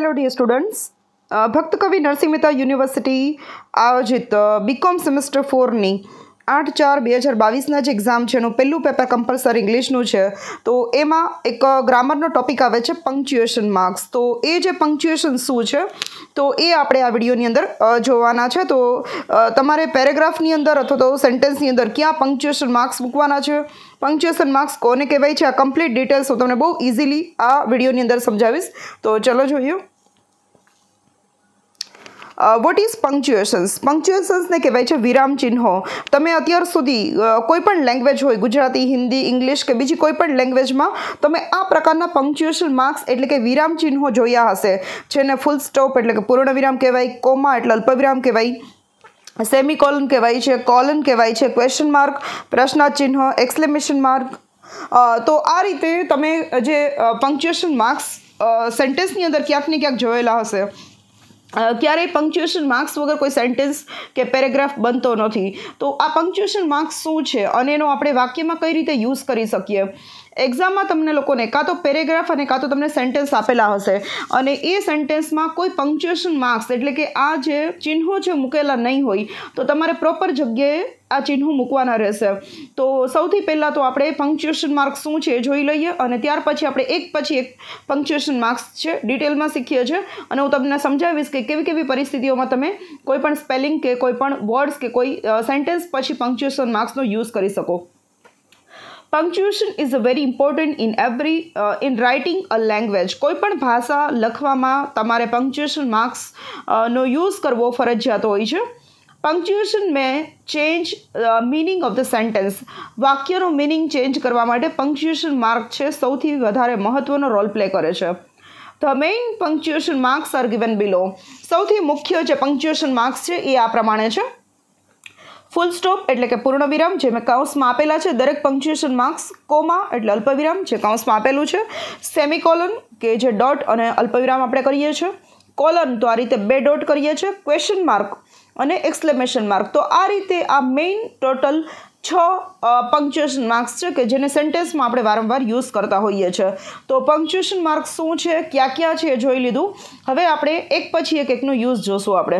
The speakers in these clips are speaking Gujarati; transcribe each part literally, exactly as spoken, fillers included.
हेलो डियर स्टूडेंट्स, भक्त कवि नरसिंह मेहता यूनिवर्सिटी आयोजित बीकॉम सेमेस्टर फोर नी आठ चार बे हज़ार बावीसना जे एक्जाम है पहलू पेपर कंपलसरी इंग्लिशनु है। तो एमा एक ग्रामरनो टॉपिक आवे छे पंक्चुएशन मार्क्स। तो ए जे पंक्चुएशन शू है तो ये आपणे आ विडियोनी अंदर जोवाना छे। तो तमारे पेरेग्राफनी अंदर अथवा तो सेंटेन्सनी अंदर क्या पंक्चुएशन मार्क्स मूकवाना छे, पंक्चुएशन मार्क्स कोने कहेवाय छे, आ कम्प्लीट डिटेल्स हूँ तमने बहुत इजीली आ विडियोनी अंदर समझावीश। तो चलो जोईए। What is पंक्चुएशन्स? पंक्चुएशन्स ने कहेवाय छे विराम चिन्हों। तमे अत्यार सुधी कोईपण लैंग्वेज होय, गुजराती, हिंदी, इंग्लिश के बीजी कोईपण लैंग्वेज में तमे आ प्रकारना पंक्चुएशन मार्क्स एटले के विराम चिन्हों जोया हशे। जेने फूल स्टॉप एटले के पूर्ण विराम कहेवाय, कोमा एटले अल्पविराम कहेवाय, सेमीकोलन कहेवाय छे, कोलन कहेवाय छे, क्वेश्चन मार्क, प्रश्नार्थ चिन्ह, एक्सक्लेमेशन मार्क। तो आ रीते तमे जे पंक्चुएशन मार्क्स सेंटेन्सनी अंदर क्यांक ने क्यांक जोयेला हशे। क्यारे पंक्चुएशन मार्क्स वगर कोई सेंटेन्स के पेरेग्राफ बनतो नथी। तो आ पंक्चुएशन मार्क्स शुं छे अने एनो आपणे वाक्यमां कई रीते यूज करी शकीए। एक्जाम में तमने लोकोने का तो पेरेग्राफ अने का तो तमने सेंटेन्स आपेला हशे अने ए सेंटेन्स में कोई पंक्चुएशन मार्क्स एटले के आ जे चिन्हों जे मूकेला नहीं होय तो तमारे प्रोपर जग्याए आ चिन्हों मूकवाना रहेशे। तो सौथी पहला तो आपणे पंक्चुएशन मार्क्स शुं छे जोई लईए अने त्यार पछी आपणे एक पछी एक पंक्चुएशन मार्क्स छे डिटेल में शीखीए छे अने हूँ तमने समजावीश के केवी केवी परिस्थितिओमां तमे कोईपण स्पेलिंग के कोईपण वर्ड्स के कोई सेंटेन्स पछी पंक्चुएशन मार्क्सनो यूज करी शको। Punctuation is very important in every in writing a language. कोईपण भाषा लखवामां तमारे पंक्चुएशन मार्क्स नो यूज करवो फरजियात होय छे। Punctuation may change meaning of the sentence, वाक्यनो मीनिंग चेन्ज करवा माटे पंक्चुएशन मार्क छे सौथी वधारे महत्वनो रोल प्ले करे छे। The main punctuation marks are given below. सौथी मुख्य जे पंक्चुएशन मार्क्स छे ए आ प्रमाणे छे। फूल स्टॉप एटले के पूर्ण विराम जे में काउंस में आपेला छे दरेक पंक्चुएशन मार्क्स, कोमा एटले अल्पविराम जे काउंस में आपेलू छे, सेमीकोलन के जे डॉट अने अल्पविराम आपणे करीए छे, कोलन तो आ रीते बे डॉट करीए छे, क्वेश्चन मार्क अने एक्सक्लेमेशन मार्क। तो आ रीते आ मेन टोटल छ पंक्चुएशन मार्क्स छे के जेने सेंटेन्स में आपणे वारंवार यूज करता होईए छे। तो पंक्चुएशन मार्क्स शुं छे, क्या क्या छे जोई लीधुं। हवे आपणे एक पछी एक एकनो यूज जोशुं आपणे।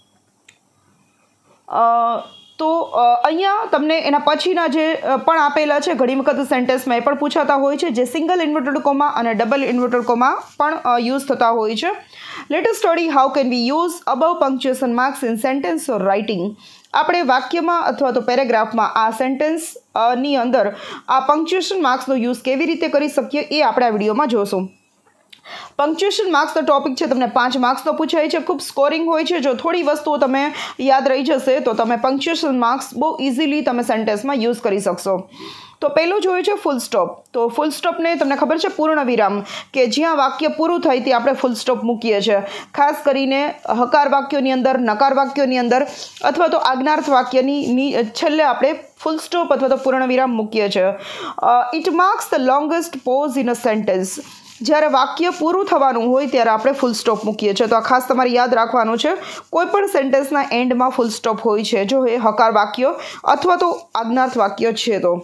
अ तो अहींया तमने एना पछीना जे पण आपेला छे घणी वखत सेंटेन्स में ए पण पूछाता होय छे जे सिंगल इन्वर्टेड कोमा अने डबल इन्वर्टेड कोमा पण यूज थता होय छे। Let us study how can we use above punctuation marks in sentence or writing. आपणे वाक्यमां अथवा तो पेरेग्राफमां आ सेंटेन्स नी अंदर आ पंक्चुएशन मार्क्सनो यूज केवी रीते करी शकीए ए आपणे आ विडियोमां जोशुं। पंक्चुएशन मार्क्स टॉपिक है तमने पांच मार्क्स तो पूछाय है, खूब स्कोरिंग होय छे। जो थोड़ी वस्तुओं तमे याद रही जशे तो तमे पंक्चुएशन मार्क्स बहुत इजीली तमे सेंटेन्स में यूज करी शकशो। तो पहलो जो है फूल स्टॉप। तो फूल स्टॉप ने तमने खबर है पूर्ण विराम के ज्यां वाक्य पूरुं थाय त्यां आपणे फूल स्टॉप मूकीए छे। खास करीने हकार वाक्योनी अंदर, नकार वाक्योनी अंदर अथवा तो आज्ञार्थ वाक्यनी छेल्ले आपणे फूल स्टॉप अथवा तो पूर्ण विराम मूकीए छे। It marks the longest pause in a sentence. જ્યારે વાક્ય પૂરું થવાનું હોય ત્યારે આપણે ફૂલ સ્ટોપ મૂકીએ છીએ। તો આ ખાસ તમારે યાદ રાખવાનું છે। કોઈપણ સેન્ટેન્સના એન્ડમાં ફૂલ સ્ટોપ હોય છે જો એ હકાર વાક્ય અથવા તો આજ્ઞાર્થ વાક્ય છે તો।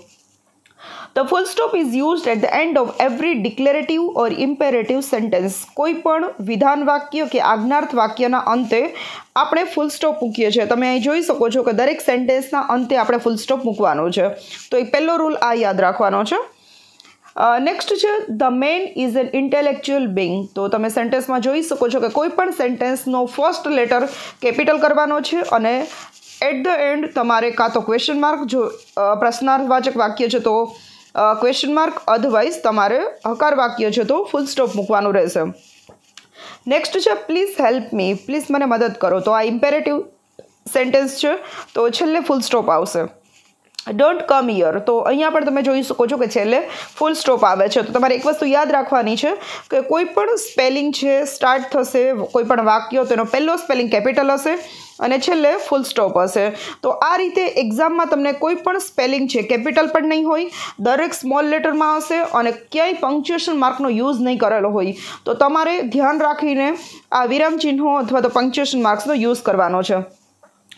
The full stop is used at the end of every declarative or imperative sentence. કોઈપણ વિધાન વાક્ય કે આજ્ઞાર્થ વાક્યના અંતે આપણે ફૂલ સ્ટોપ મૂકીએ છીએ। તમે અહીં જોઈ શકો છો કે દરેક સેન્ટેન્સના અંતે આપણે ફૂલ સ્ટોપ મૂકવાનો છે। તો એ પહેલો રૂલ આ યાદ રાખવાનો છે। नेक्स्ट है the man is an intellectual being. तो तमे सेंटेन्स में जोई सको छो कि कोईपण सेंटेन्स नो फर्स्ट लेटर केपिटल करवानो छे अने एट द एंड तमारे का तो क्वेश्चन मार्क, जो प्रश्नार्थवाचक वाक्य है तो क्वेश्चन मार्क, अदरवाइज तमारे हकार वाक्य है तो फूल स्टॉप मूकवानो रहेशे। नेक्स्ट है प्लीज हेल्प मी, प्लीज मने मदद करो। तो आ इम्पेरेटिव सेंटेन्स है तो छेल्ले फूल स्टॉप आवशे। Don't come here. तो अहींया पण तमे जोई शको छो के छेल्ले फूल स्टॉप आवे छे। तो तमारे एक वस्तु याद राखवानी छे के कोईपण स्पेलिंग छे स्टार्ट थशे कोईपण वाक्य तो एनो पहेलो स्पेलिंग केपिटल हशे अने छेल्ले फूल स्टॉप हशे। तो आ रीते एक्जाम में तमने कोईपण स्पेलिंग छे केपिटल पण नहीं होय, दरेक स्मॉल लेटर में हशे अने क्यांय पंक्चुएशन मार्कनो यूज नहीं करेलो होय। तो तमारे ध्यान राखीने आ विराम चिन्हों अथवा तो पंक्चुएशन मार्क्सनो यूज करवानो छे।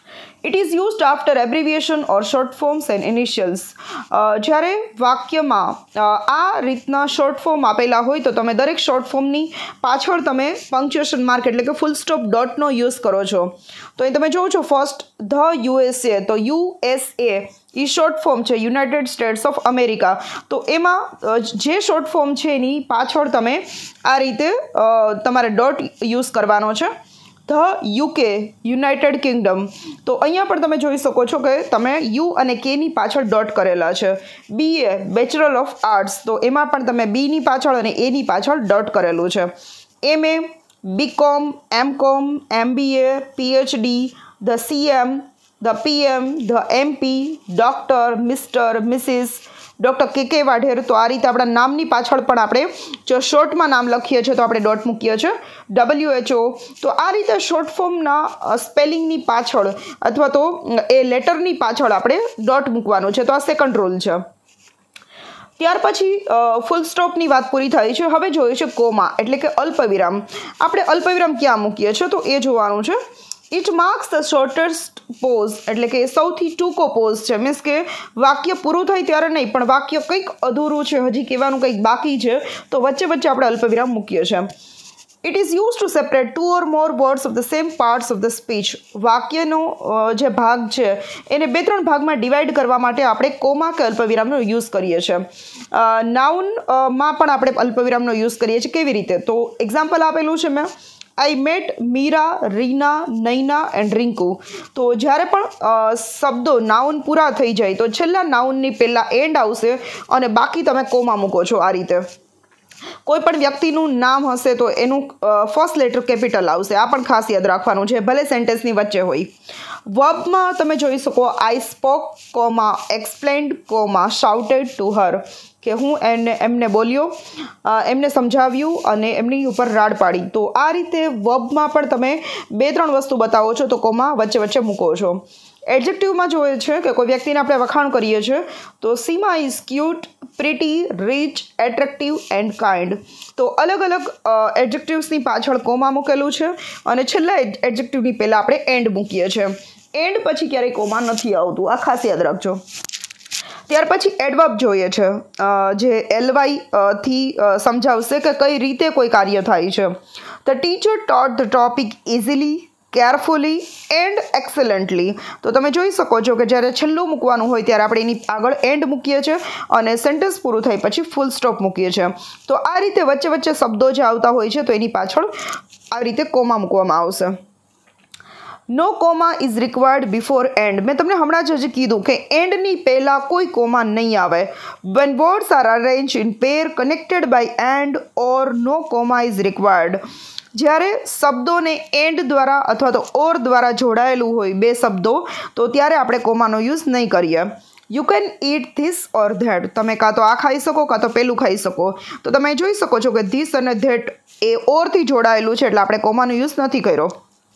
It is used after abbreviation or short forms and initials. જ્યારે વાક્યમાં આ રીતના શોર્ટ ફોર્મ આપેલા હોય તો તમે દરેક શોર્ટ ફોર્મની પાછળ તમે પંક્ચ્યુએશન માર્ક એટલે કે ફૂલ સ્ટોપ ડોટનો યુઝ કરો છો. તો અહીં તમે જોવો છો ફર્સ્ટ ધ યુએસએ, તો યુએસએ એ શોર્ટ ફોર્મ છે યુનાઇટેડ સ્ટેટ્સ ઓફ અમેરિકા. તો એમાં જે શોર્ટ ફોર્મ છે એની પાછળ તમે આ રીતે તમારે ડોટ યુઝ કરવાનો છે. ધ યુકે યુનાઇટેડ કિંગડમ, તો અહીંયા પણ તમે જોઈ શકો છો કે તમે યુ અને કેની પાછળ ડોટ કરેલા છે. બીએ બેચલર ઓફ આર્ટ્સ, તો એમાં પણ તમે બીની પાછળ અને એની પાછળ ડોટ કરેલું છે. MA, BCom, MCom, MBA, PhD, the CM, the PM, the MP, doctor, mister, missus, doctor K K Vadher. તો આ રીતે આપણા નામની પાછળ પણ આપણે જો શોર્ટમાં નામ લખીએ છીએ તો આપણે ડોટ મૂકીએ છીએ. ડબલ્યુએચઓ, તો આ રીતે શોર્ટ ફોર્મના સ્પેલિંગની પાછળ અથવા તો એ લેટરની પાછળ આપણે ડોટ મૂકવાનું છે. તો આ સેકન્ડ રૂલ છે. ત્યાર પછી ફૂલ સ્ટોપની વાત પૂરી થઈ છે. હવે જોઈએ છે કોમા એટલે કે અલ્પવિરામ. આપણે અલ્પવિરામ ક્યાં મૂકીએ છીએ તો એ જોવાનું છે. It marks the shortest pause એટલે કે સૌથી ટૂંકો પોઝ છે. મીન્સ કે વાક્ય પૂરું થાય ત્યારે નહીં, પણ વાક્ય કંઈક અધૂરું છે, હજી કહેવાનું કંઈક બાકી છે, તો વચ્ચે વચ્ચે આપણે અલ્પવિરામ મૂકીએ છીએ. It is use to separate two or more words of the same parts of the speech. વાક્યનો જે ભાગ છે એને બે ત્રણ ભાગમાં ડિવાઈડ કરવા માટે આપણે કોમા કે અલ્પવિરામનો યુઝ કરીએ છીએ. નાઉનમાં પણ આપણે અલ્પવિરામનો યુઝ કરીએ છીએ. કેવી રીતે? તો એક્ઝામ્પલ આપેલું છે મેં, I met Meera, Reena, Naina and Rinku. તો જ્યારે પણ શબ્દો નાઉન પૂરા થઈ જાય તો છેલ્લા નાઉનની પહેલાં એન્ડ આવશે અને બાકી તમે કોમા મૂકો છો. આ રીતે કોઈ પણ વ્યક્તિનું નામ હશે તો એનું ફર્સ્ટ લેટર કેપિટલ આવશે. આ પણ ખાસ યાદ રાખવાનું છે, ભલે સેન્ટેન્સની વચ્ચે હોય. વર્બમાં તમે જોઈ શકો I spoke comma explained comma shouted to her, કે હું એને એમને બોલ્યો, એમને સમજાવ્યું અને એમની ઉપર રાડ પાડી. તો આ રીતે વર્બમાં પણ તમે બે ત્રણ વસ્તુ બતાવો છો તો કોમા વચ્ચે વચ્ચે મૂકો છો. એડજેક્ટિવમાં જોઈએ છે કે કોઈ વ્યક્તિને આપણે વખાણ કરીએ છીએ તો Seema is cute, pretty, rich, attractive and kind. તો અલગ અલગ એડજેક્ટિવ્સની પાછળ કોમા મૂકેલું છે અને છેલ્લા એડજેક્ટિવની પહેલાં આપણે એન્ડ મૂકીએ છીએ. એન્ડ પછી ક્યારેય કોમા નથી આવતું, આ ખાસ યાદ રાખજો. ત્યાર પછી એડવર્બ જોઈએ છે, જે એલવાય થી સમજાવશે કે કઈ રીતે કોઈ કાર્ય થાય છે. The teacher taught the topic easily, carefully and excellently. તો તમે જોઈ શકો છો કે જ્યારે છેલ્લું મૂકવાનું હોય ત્યારે આપણે એની આગળ એન્ડ મૂકીએ છીએ અને સેન્ટેન્સ પૂરું થાય પછી ફૂલ સ્ટોપ મૂકીએ છીએ. તો આ રીતે વચ્ચે વચ્ચે શબ્દો જે આવતા હોય છે તો એની પાછળ આ રીતે કોમા મૂકવામાં આવશે. No comma is required before and. મેં તમને હમણાં જ હજી કીધું કે એન્ડની પહેલાં કોઈ કોમા નહીં આવે. When words are arrange in pair connected by and or no comma is required. જ્યારે શબ્દોને એન્ડ દ્વારા અથવા તો ઓર દ્વારા જોડાયેલું હોય બે શબ્દો તો ત્યારે આપણે કોમાનો યુઝ નહીં કરીએ. You can eat this or that. તમે કાં તો આ ખાઈ શકો કાં તો પેલું ખાઈ શકો. તો તમે જોઈ શકો છો કે ધીસ અને ધેટ એ ઓરથી જોડાયેલું છે એટલે આપણે કોમાનો યુઝ નથી કર્યો.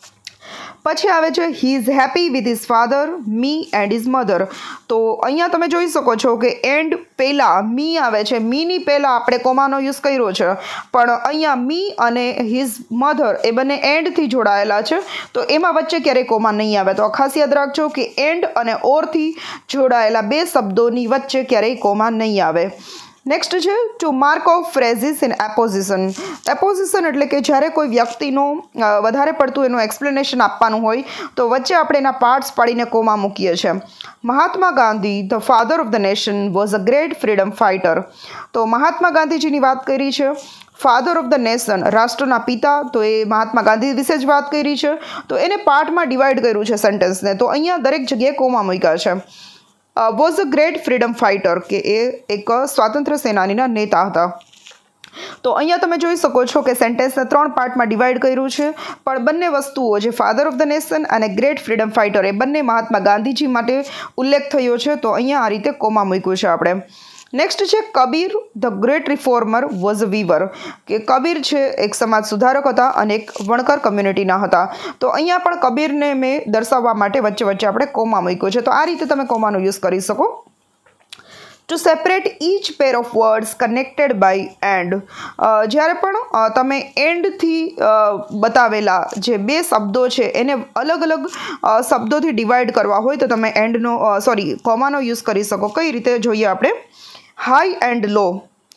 પછી આવે છે he is happy with his father, me and his mother. તો અહીંયા તમે જોઈ શકો છો કે એન્ડ પહેલાં મી આવે છે, મીની પહેલાં આપણે કોમાનો યુઝ કર્યો છે, પણ અહીંયા મી અને હિઝ મધર એ બંને એન્ડથી જોડાયેલા છે તો એમાં વચ્ચે ક્યારેય કોમા નહીં આવે. તો ખાસ યાદ રાખજો કે એન્ડ અને ઓરથી જોડાયેલા બે શબ્દોની વચ્ચે ક્યારેય કોમા નહીં આવે. નેક્સ્ટ છે to mark off phrases in apposition. Apposition એટલે કે જ્યારે કોઈ વ્યક્તિનો વધારે પડતું એનું એક્સપ્લેનેશન આપવાનું હોય તો વચ્ચે આપણે એના પાર્ટ્સ પાડીને કોમા મૂકીએ છીએ. Mahatma Gandhi the father of the nation was a great freedom fighter. તો મહાત્મા ગાંધીજીની વાત કરી છે. ફાધર ઓફ ધ નેશન રાષ્ટ્રના પિતા, તો એ મહાત્મા ગાંધી વિશે જ વાત કરી છે તો એને પાર્ટમાં ડિવાઈડ કર્યું છે સેન્ટેન્સને. તો અહીંયા દરેક જગ્યાએ કોમા મૂક્યા છે. Was a great freedom fighter કે એ એક સ્વાતંત્ર્ય સેનાનીના નેતા હતા. તો અહીંયા તમે જોઈ શકો છો કે સેન્ટેન્સને ત્રણ પાર્ટમાં ડિવાઈડ કર્યું છે પણ બંને વસ્તુઓ જે ફાધર ઓફ ધ નેશન અને ગ્રેટ ફ્રીડમ ફાઇટર એ બંને મહાત્મા ગાંધીજી માટે ઉલ્લેખ થયો છે તો અહીંયા આ રીતે કોમા મૂક્યું છે આપણે. નેક્સ્ટ છે Kabir the great reformer was a weaver. કે કબીર છે એક સમાજ સુધારક હતા અને એક વણકર કમ્યુનિટીના હતા. તો અહીંયા પણ કબીરને મેં દર્શાવવા માટે વચ્ચે વચ્ચે આપણે કોમા મૂક્યો છે. તો આ રીતે તમે કોમાનો યુઝ કરી શકો. To separate each pair of words connected by and. જ્યારે પણ અ, તમે એન્ડથી બતાવેલા જે બે શબ્દો છે એને અલગ અલગ અ, શબ્દોથી ડિવાઈડ કરવા હોય તો તમે એન્ડનો સોરી કોમાનો યુઝ કરી શકો. કઈ રીતે જોઈએ આપણે? High and low,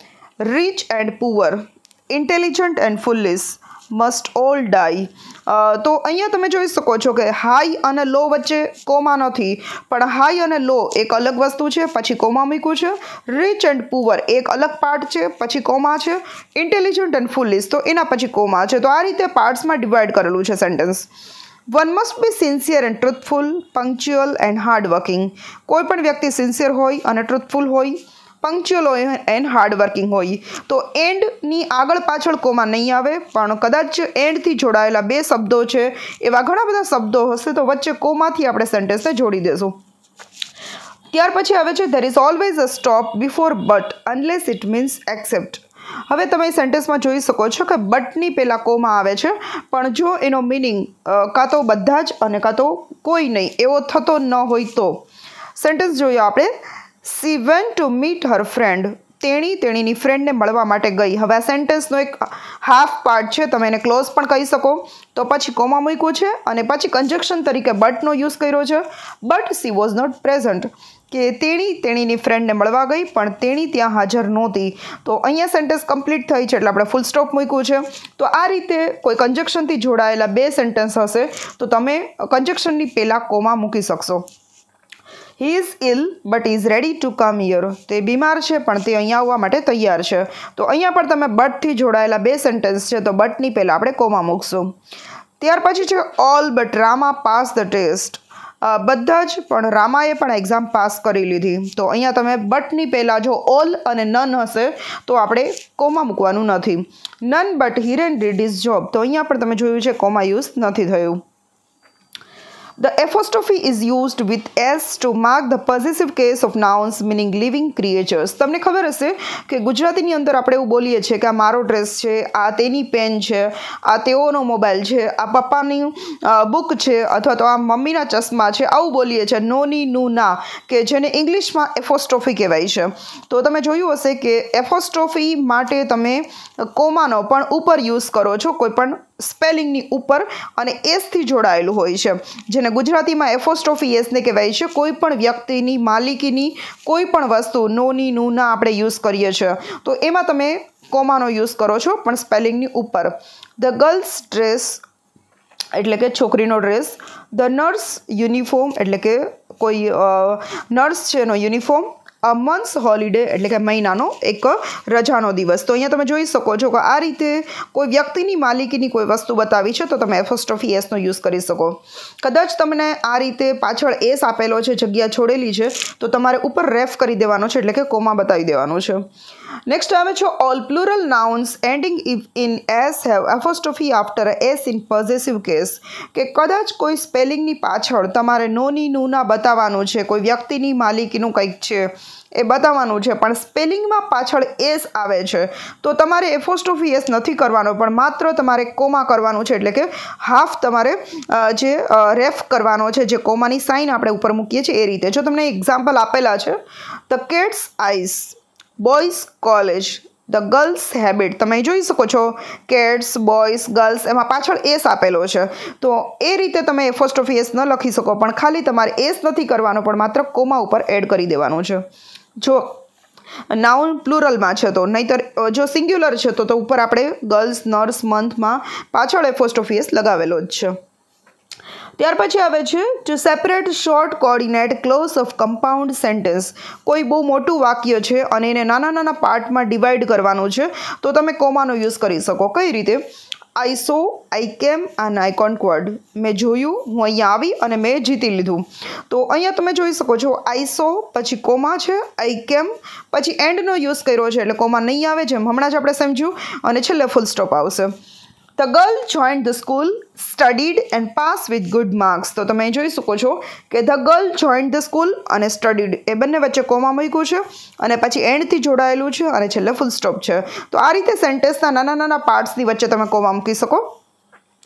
rich and poor, intelligent and foolish, must all die. તો અહીંયા તમે જોઈ શકો છો કે હાઈ અને લો વચ્ચે કોમા નથી, પણ હાઈ અને લો એક અલગ વસ્તુ છે, પછી કોમા મૂક્યું છે. રીચ એન્ડ પુઅર એક અલગ પાર્ટ છે, પછી કોમા છે. ઇન્ટેલિજન્ટ એન્ડ ફુલિશ તો એના પછી કોમા છે. તો આ રીતે પાર્ટ્સમાં ડિવાઈડ કરેલું છે sentence. One must be sincere and truthful, punctual and hardworking. કોઈ પણ વ્યક્તિ સિન્સિયર હોય અને ટ્રુથફુલ હોય, પંક્ચ્યુઅલ હોય એન્ડ હાર્ડવર્કિંગ હોય. તો એન્ડની આગળ પાછળ કોમા નહીં આવે, પણ કદાચ એન્ડથી જોડાયેલા બે શબ્દો છે એવા ઘણા બધા શબ્દો હશે તો વચ્ચે કોમાથી આપણે સેન્ટેન્સને જોડી દેશું. ત્યાર પછી આવે છે there is always a stop before but unless it means except. હવે તમે સેન્ટેન્સમાં જોઈ શકો છો કે બટની પહેલાં કોમા આવે છે, પણ જો એનો મિનિંગ કાં તો બધા જ અને કાં તો કોઈ નહીં એવો થતો ન હોય તો. સેન્ટેન્સ જોઈએ આપણે. She went to meet her friend. તેણી તેણીની ફ્રેન્ડને મળવા માટે ગઈ. હવે આ સેન્ટેન્સનો એક હાફ પાર્ટ છે, તમે એને ક્લોઝ પણ કહી શકો. તો પછી કોમા મૂક્યું છે અને પછી કન્જક્શન તરીકે બટનો યુઝ કર્યો છે. But she was not present, કે તેણી તેણીની ફ્રેન્ડને મળવા ગઈ પણ તેણી ત્યાં હાજર નહોતી. તો અહીંયા સેન્ટેન્સ કમ્પ્લીટ થઈ છે એટલે આપણે ફૂલ સ્ટોપ મૂક્યું છે. તો આ રીતે કોઈ કન્જક્શનથી જોડાયેલા બે સેન્ટેન્સ હશે તો તમે કન્જક્શનની પહેલાં કોમા મૂકી શકશો. He is ill but is ready to come here. તે બીમાર છે પણ તે અહીંયા આવવા માટે તૈયાર છે. તો અહીંયા પણ તમે બટથી જોડાયેલા બે સેન્ટેન્સ છે તો બટની પહેલાં આપણે કોમા મૂકશું. ત્યાર પછી છે all but Rama pass the test. બધા જ પણ રામાએ પણ એક્ઝામ પાસ કરી લીધી. તો અહીંયા તમે બટની પહેલાં જો ઓલ અને નન હશે તો આપણે કોમા મૂકવાનું નથી. None but Hiren did his job. તો અહીંયા પણ તમે જોયું છે કોમા યુઝ નથી થયું. The apostrophe is used with s to mark the possessive case of nouns meaning living creatures. તમને ખબર હશે કે ગુજરાતીની અંદર આપણે એવું બોલીએ છીએ કે આ મારો ડ્રેસ છે, આ તેની પેન છે, આ તેઓનો મોબાઈલ છે, આ પપ્પાની બુક છે, અથવા તો આ મમ્મીના ચશ્મા છે, આવું બોલીએ છીએ. નોની નું ના, કે જેને ઇંગ્લિશમાં એફોસ્ટ્રોફી કહેવાય છે. તો તમે જોયું હશે કે એફોસ્ટ્રોફી માટે તમે કોમાનો પણ ઉપર યુઝ કરો છો, કોઈ પણ સ્પેલિંગની ઉપર અને એસથી જોડાયેલું હોય છે, જેને ગુજરાતીમાં એફોસ્ટ્રોફી એસને કહેવાય છે. કોઈ પણ વ્યક્તિની માલિકીની કોઈ પણ વસ્તુ નોની નું ના આપણે યુઝ કરીએ છીએ તો એમાં તમે કોમાનો યુઝ કરો છો પણ સ્પેલિંગની ઉપર. ધ ગર્લ્સ ડ્રેસ એટલે કે છોકરીનો ડ્રેસ. ધ નર્સ યુનિફોર્મ એટલે કે કોઈ નર્સ છે એનો યુનિફોર્મ. અ મંથ્સ હોલિડે એટલે કે મહિનાનો એક રજાનો દિવસ. તો અહીંયા તમે જોઈ શકો છો કે આ રીતે કોઈ વ્યક્તિની માલિકીની કોઈ વસ્તુ બતાવી છે તો તમે એફોસ્ટ્રોફી એસનો યુઝ કરી શકો. કદાચ તમને આ રીતે પાછળ એસ આપેલો છે, જગ્યા છોડેલી છે તો તમારે ઉપર રેફ કરી દેવાનો છે એટલે કે કોમા બતાવી દેવાનું છે. નેક્સ્ટ આવે છે all plural nouns ending in S have apostrophe after S in possessive case. કે કદાચ કોઈ સ્પેલિંગની પાછળ તમારે નોની નુના બતાવવાનું છે, કોઈ વ્યક્તિની માલિકીનું કંઈક છે એ બતાવવાનું છે પણ સ્પેલિંગમાં પાછળ એસ આવે છે તો તમારે એફોસ્ટ્રોફી એસ નથી કરવાનો, પણ માત્ર તમારે કોમા કરવાનું છે. એટલે કે હાફ તમારે જે રેફ કરવાનો છે, જે કોમાની સાઇન આપણે ઉપર મૂકીએ છીએ એ રીતે. જો તમને એક્ઝામ્પલ આપેલા છે the cats eyes, boys college, the girls habit. તમે જોઈ શકો છો કેટ્સ, બોયઝ, ગર્લ્સ એમાં પાછળ એસ આપેલો છે તો એ રીતે તમે એફોસ્ટ્રોફી એસ ન લખી શકો, પણ ખાલી તમારે એસ નથી કરવાનો પણ માત્ર કોમા ઉપર એડ કરી દેવાનું છે. જો નાઉન પ્લુરલમાં છે તો, નહીંતર જો સિંગ્યુલર છે તો તો ઉપર આપણે ગર્લ્સ, નર્સ, મંથમાં પાછળ એફોસ્ટ્રોફી એસ લગાવેલો જ છે. ત્યાર પછી આવે છે to separate short coordinate clause of compound sentence. કોઈ બહુ મોટું વાક્ય છે અને એને નાના નાના પાર્ટમાં ડિવાઈડ કરવાનું છે તો તમે કોમાનો યુઝ કરી શકો. કઈ રીતે? આઈ સો, આઈ કેમ અને આઈ કોન્ક્વર્ડ. મેં જોયું, હું અહીંયા આવી અને મેં જીતી લીધું. તો અહીંયા તમે જોઈ શકો છો આઈ સો પછી કોમા છે, આઈ કેમ પછી એન્ડનો યુઝ કર્યો છે એટલે કોમા નહીં આવે, જેમ હમણાં જ આપણે સમજ્યું, અને છેલ્લે ફૂલ સ્ટોપ આવશે. The girl joined the school, studied and pass with good marks. તો તમે જોઈ શકો છો કે the girl joined the school અને સ્ટડીડ એ બંને વચ્ચે કોમા મૂક્યું છે અને પછી એન્ડથી જોડાયેલું છે અને છેલ્લે ફૂલ સ્ટોપ છે. તો આ રીતે સેન્ટેન્સના નાના નાના પાર્ટ્સની વચ્ચે તમે કોમા મૂકી શકો.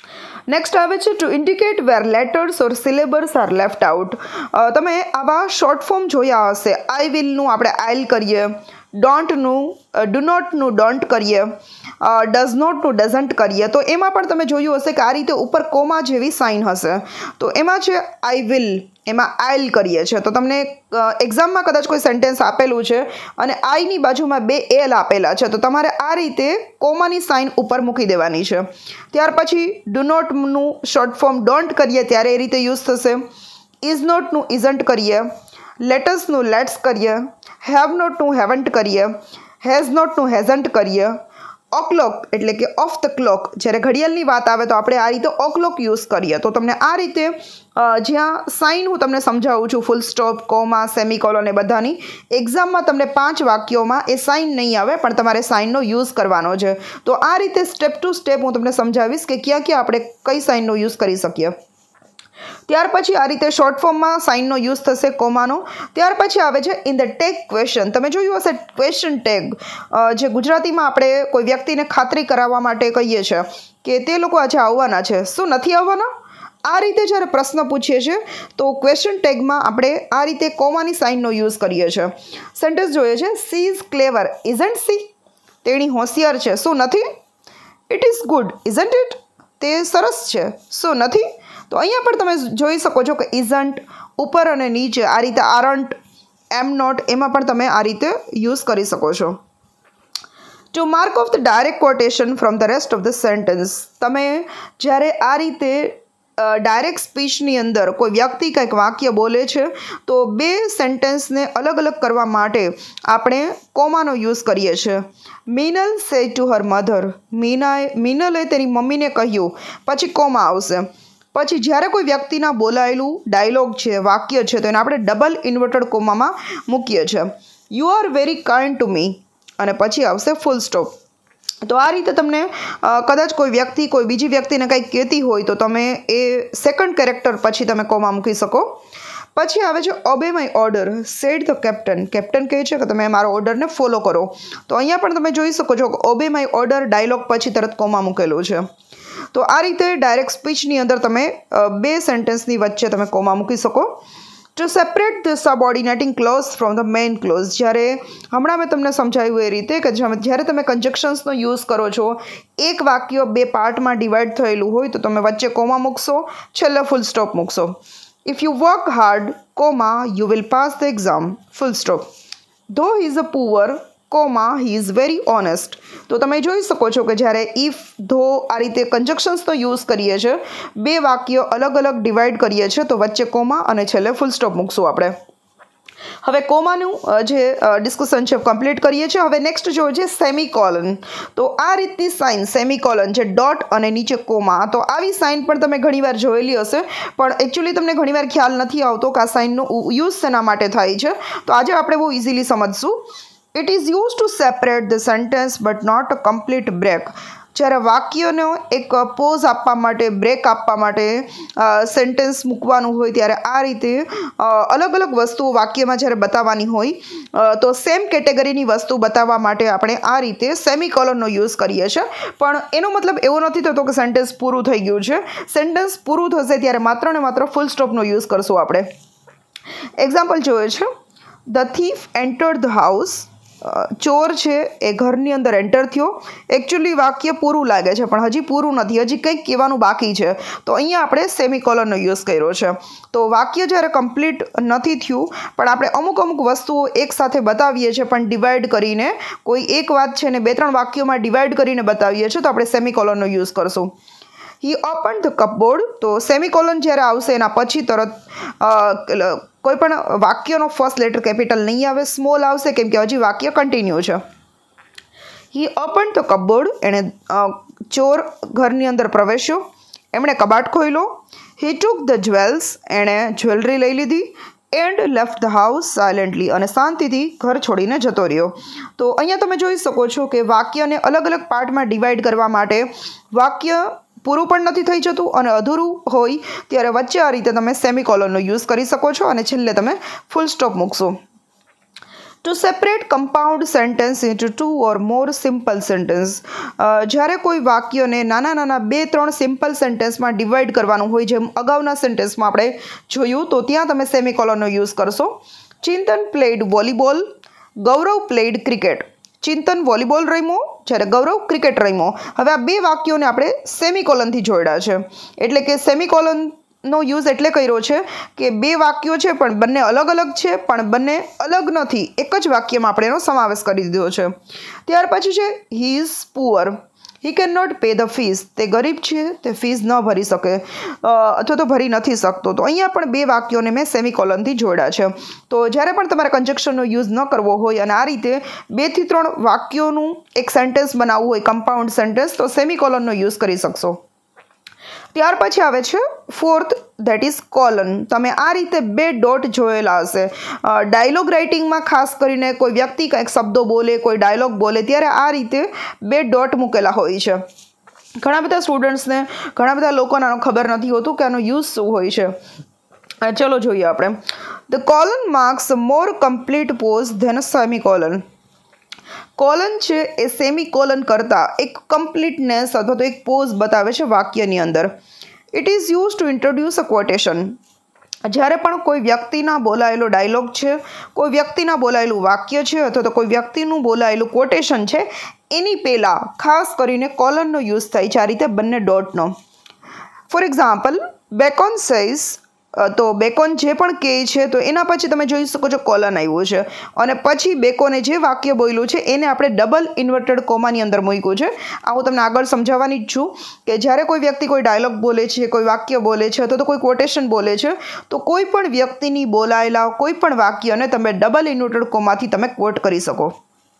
નેક્સ્ટ આવે છે to indicate where letters or syllables are left out. તમે આવા શોર્ટ ફોર્મ જોયા હશે. આઈ વિલનું આપણે આઈલ કરીએ, ડોન્ટનું ડુ નોટનું ડોન્ટ કરીએ, ડઝ નોટનું ડઝન્ટ કરીએ. તો એમાં પણ તમે જોયું હશે કે આ રીતે ઉપર કોમા જેવી સાઇન હશે. તો એમાં છે આઈ વિલ, એમાં આઈલ કરીએ છીએ. તો તમને એક્ઝામમાં કદાચ કોઈ સેન્ટેન્સ આપેલું છે અને આઈની બાજુમાં બે એલ આપેલા છે, તો તમારે આ રીતે કોમાની સાઇન ઉપર મૂકી દેવાની છે. ત્યાર પછી ડુ નોટનું શોર્ટ ફોર્મ ડોન્ટ કરીએ ત્યારે એ રીતે યુઝ થશે. ઇઝ નોટનું ઇઝન્ટ કરીએ, લેટસનું લેટ્સ કરીએ, હેવ નોટનું હેવન્ટ કરીએ, હેઝ નોટનું હેઝન્ટ કરીએ. ઓક્લોક એટલે કે ઓફ ધ ક્લોક, જ્યારે ઘડિયાળની વાત આવે તો આપણે આ રીતે ઓક્લોક યુઝ કરીએ. તો તમને આ રીતે જ્યાં સાઇન હું તમને સમજાવું છું, ફૂલ સ્ટોપ, કોમા, સેમિકોલોન એ બધાની, એક્ઝામમાં તમને પાંચ વાક્યોમાં એ સાઇન નહીં આવે, પણ તમારે સાઇનનો યુઝ કરવાનો છે. તો આ રીતે સ્ટેપ ટુ સ્ટેપ હું તમને સમજાવીશ કે ક્યાં ક્યાં આપણે કઈ સાઇનનો યુઝ કરી શકીએ. ત્યાર પછી આ રીતે શોર્ટ ફોર્મમાં સાઇનનો યુઝ થશે કોમાનો. ત્યાર પછી આવે છે ઇન ધ ટેગ ક્વેશ્ચન. તમે જોયું હશે ક્વેશ્ચન ટેગ, જે ગુજરાતીમાં આપણે કોઈ વ્યક્તિને ખાતરી કરાવવા માટે કહીએ છીએ કે તે લોકો આજે આવવાના છે, શું નથી આવવાના. આ રીતે જ્યારે પ્રશ્ન પૂછીએ છીએ તો ક્વેશ્ચન ટેગમાં આપણે આ રીતે કોમાની સાઇનનો યુઝ કરીએ છીએ. સેન્ટેન્સ જોઈએ છે, she is clever isn't she. તેણી હોશિયાર છે, શું નથી. It is good isn't it. તે સરસ છે, શું નથી. તો અહીંયા પણ તમે જોઈ શકો છો કે ઇઝન્ટ ઉપર અને નીચે આ રીતે આરન્ટ, એમ નોટ, એમાં પણ તમે આ રીતે યુઝ કરી શકો છો. To mark off the direct quotation from the rest of the sentence. તમે જ્યારે આ રીતે ડાયરેક્ટ સ્પીચની અંદર કોઈ વ્યક્તિ કંઈક વાક્ય બોલે છે તો બે સેન્ટેન્સને અલગ અલગ કરવા માટે આપણે કોમાનો યુઝ કરીએ છીએ. મીનલ સે ટુ હર મધર. મીનાએ મીનલે તેની મમ્મીને કહ્યું, પછી કોમા આવશે. પછી જ્યારે કોઈ વ્યક્તિના બોલાયેલું ડાયલોગ છે, વાક્ય છે, તો એને આપણે ડબલ ઇન્વર્ટેડ કોમામાં મૂકીએ છીએ. You are very kind to me, અને પછી આવશે ફૂલ સ્ટોપ. તો આ રીતે તમને કદાચ કોઈ વ્યક્તિ કોઈ બીજી વ્યક્તિને કંઈક કહેતી હોય તો તમે એ સેકન્ડ કેરેક્ટર પછી તમે કોમા મૂકી શકો. પછી આવે છે obey my order said the captain. Captain કહે છે કે તમે મારો ઓર્ડરને ફોલો કરો. તો અહીંયા પણ તમે જોઈ શકો છો કે ઓબે માય ઓર્ડર ડાયલોગ પછી તરત કોમા મૂકેલું છે. તો આ રીતે ડાયરેક્ટ સ્પીચની અંદર તમે બે સેન્ટેન્સની વચ્ચે તમે કોમા મૂકી શકો. To separate the subordinating clause from the main clause. જ્યારે હમણાં મેં તમને સમજાવ્યું એ રીતે કે જ્યારે તમે કન્જક્શન્સનો યુઝ કરો છો, એક વાક્ય બે પાર્ટમાં ડિવાઈડ થયેલું હોય તો તમે વચ્ચે કોમા મૂકશો, છેલ્લે ફૂલ સ્ટોપ મૂકશો. If you work hard, comma, you will pass the exam, full stop. Though he is a poor, comma, he is very honest. તો તમે જોઈ શકો છો કે જ્યારે ઇફ, ધો આ રીતે કન્જક્શન્સનો યુઝ કરીએ છીએ, બે વાક્ય અલગ અલગ ડિવાઈડ કરીએ છીએ તો વચ્ચે કોમા અને છેલ્લે ફૂલ સ્ટોપ મૂકશું આપણે. હવે કોમાનું જે ડિસ્કશન છે કમ્પ્લીટ કરીએ છીએ. હવે નેક્સ્ટ જોઈએ છે સેમિકોલન. તો આ રીતની સાઇન સેમિકોલન છે, ડોટ અને નીચે કોમા. તો આવી સાઇન પણ તમે ઘણીવાર જોયેલી હશે, પણ એકચ્યુઅલી તમને ઘણીવાર ખ્યાલ નથી આવતો કે આ સાઇનનો યુઝ શેના માટે થાય છે. તો આજે આપણે બહુ ઇઝીલી સમજશું. It is use to separate the sentence but not a complete break. જ્યારે વાક્યનો એક પોઝ આપવા માટે, બ્રેક આપવા માટે સેન્ટેન્સ મૂકવાનું હોય ત્યારે આ રીતે અલગ અલગ વસ્તુઓ વાક્યમાં જ્યારે બતાવવાની હોય તો સેમ કેટેગરીની વસ્તુ બતાવવા માટે આપણે આ રીતે સેમિકોલનનો યુઝ કરીએ છીએ. પણ એનો મતલબ એવો નથી થતો કે સેન્ટેન્સ પૂરું થઈ ગયું છે. સેન્ટેન્સ પૂરું થશે ત્યારે માત્ર ને માત્ર ફૂલ સ્ટોપનો યુઝ કરશું આપણે. એક્ઝામ્પલ જોઈએ છે, the thief entered the house. ચોર છે એ ઘરની અંદર એન્ટર થયો. એકચ્યુઅલી વાક્ય પૂરું લાગે છે પણ હજી પૂરું નથી, હજી કંઈક કહેવાનું બાકી છે. તો અહીંયા આપણે સેમિકોલનનો યુઝ કર્યો છે. તો વાક્ય જ્યારે કમ્પ્લીટ નથી થયું પણ આપણે અમુક અમુક વસ્તુઓ એકસાથે બતાવીએ છીએ પણ ડિવાઈડ કરીને, કોઈ એક વાત છે ને બે ત્રણ વાક્યોમાં ડિવાઈડ કરીને બતાવીએ છીએ તો આપણે સેમિકોલનનો યુઝ કરશું. He open the cupboard. તો સેમિકોલન જ્યારે આવશે એના પછી તરત કોઈ પણ વાક્યનો ફર્સ્ટ લેટર કેપિટલ નહીં આવે, સ્મોલ આવશે, કેમ કે હજી વાક્ય કન્ટિન્યુ છે. He open the cupboard. એણે ચોર ઘરની અંદર પ્રવેશ્યો, એમણે કબાટ ખોલ્યો. He took the jewels. એણે જ્વેલરી લઈ લીધી. And left the house silently. અને શાંતિથી ઘર છોડીને જતો રહ્યો. તો અહીંયા તમે જોઈ શકો છો કે વાક્યને અલગ અલગ પાર્ટમાં ડિવાઈડ કરવા માટે વાક્ય પૂરું પણ નથી થઈ જતું અને અધૂરું હોય ત્યારે વચ્ચે આ રીતે તમે સેમિકોલનનો યુઝ કરી શકો છો અને છેલ્લે તમે ફૂલ સ્ટોપ મૂકશો. To separate compound sentence into two or more simple sentence, જ્યારે કોઈ વાક્યને નાના નાના બે ત્રણ સિમ્પલ સેન્ટેન્સમાં ડિવાઈડ કરવાનું હોય, જેમ અગાઉના સેન્ટેન્સમાં આપણે જોયું, તો ત્યાં તમે સેમિકોલનનો યુઝ કરશો. Chintan played volleyball, Gaurav played cricket. Chintan volleyball રમ્યો, જ્યારે ગૌરવ ક્રિકેટ રમ્યો. હવે આ બે વાક્યોને આપણે સેમિકોલનથી જોડ્યા છે, એટલે કે સેમિકોલન નો યુઝ એટલે કર્યો છે કે બે વાક્યો છે પણ બંને અલગ અલગ છે, પણ બંને અલગ નથી, એક જ વાક્યમાં આપણે એનો સમાવેશ કરી દીધો છે. ત્યાર પછી છે he is poor, he can not pay the fees. તે ગરીબ છે, તે ફીસ ન ભરી શકે અથવા તો ભરી નથી શકતો. તો અહીંયા પણ બે વાક્યોને મેં સેમિકોલનથી જોડ્યા છે. તો જ્યારે પણ તમારે કન્જક્શનનો યુઝ ન કરવો હોય અને આ રીતે બેથી ત્રણ વાક્યોનું એક સેન્ટેન્સ બનાવવું હોય, કમ્પાઉન્ડ સેન્ટેન્સ, તો સેમિકોલનનો યુઝ કરી શકશો. ત્યાર પછી આવે છે ફોર્થ, ધેટ ઇઝ કોલન. તમે આ રીતે બે ડોટ જોયેલા હશે. ડાયલોગ રાઇટિંગમાં ખાસ કરીને કોઈ વ્યક્તિ કંઈક શબ્દો બોલે, કોઈ ડાયલોગ બોલે, ત્યારે આ રીતે બે ડોટ મૂકેલા હોય છે. ઘણા બધા સ્ટુડન્ટ્સને, ઘણા બધા લોકોને આનો ખબર નથી હોતું કે આનો યુઝ શું હોય છે. ચલો જોઈએ આપણે. The colon marks more complete pause than semicolon. Colon છે એ સેમિકોલન કરતાં એક કમ્પ્લીટનેસ અથવા તો એક પોઝ બતાવે છે વાક્યની અંદર. It is use to introduce a quotation. જ્યારે પણ કોઈ વ્યક્તિના બોલાયેલો ડાયલોગ છે, કોઈ વ્યક્તિના બોલાયેલું વાક્ય છે અથવા તો કોઈ વ્યક્તિનું બોલાયેલું કોટેશન છે, એની પહેલાં ખાસ કરીને કોલનનો યુઝ થાય છે, આ રીતે બંને ડોટનો. ફોર એક્ઝામ્પલ, બેકોન સેઝ, તો બેકોન જે પણ કહે છે તો એના પછી તમે જોઈ શકો છો કોલન આવ્યું છે, અને પછી બેકોને જે વાક્ય બોલ્યું છે એને આપણે ડબલ ઇન્વર્ટેડ કોમાની અંદર મૂક્યું છે. આ હું તમને આગળ સમજાવવાની જ છું કે જ્યારે કોઈ વ્યક્તિ કોઈ ડાયલોગ બોલે છે, કોઈ વાક્ય બોલે છે અથવા તો કોઈ કોટેશન બોલે છે, તો કોઈ પણ વ્યક્તિની બોલાયેલા કોઈ પણ વાક્યને તમે ડબલ ઇન્વર્ટેડ કોમાથી તમે કોટ કરી શકો.